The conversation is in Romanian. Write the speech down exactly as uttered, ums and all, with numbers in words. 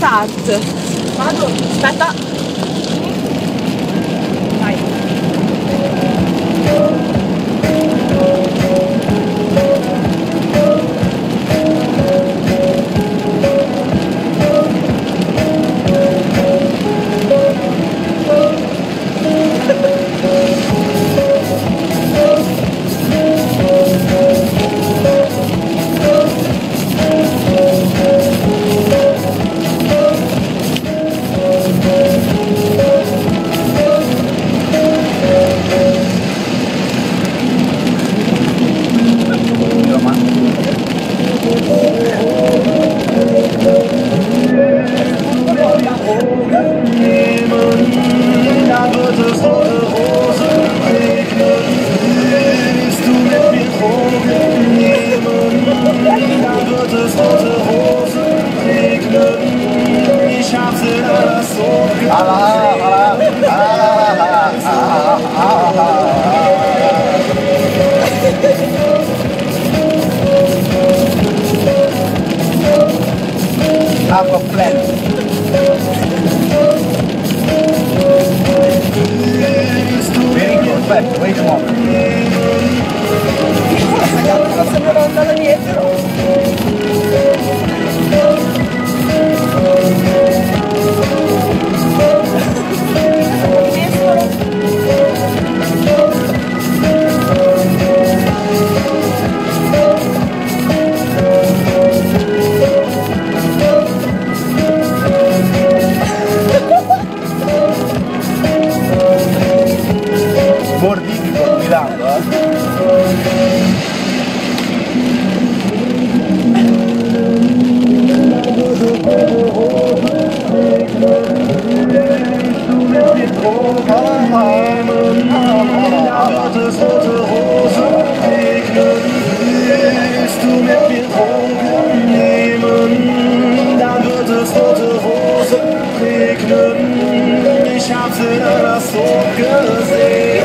start. Vado. Aspetta. Vai. Have a plan. Very good, perfetto, wait a moment. Questa gatta sta andando dietro. Bordini sto guidando, eh? Ich hab's in einer so gesehen.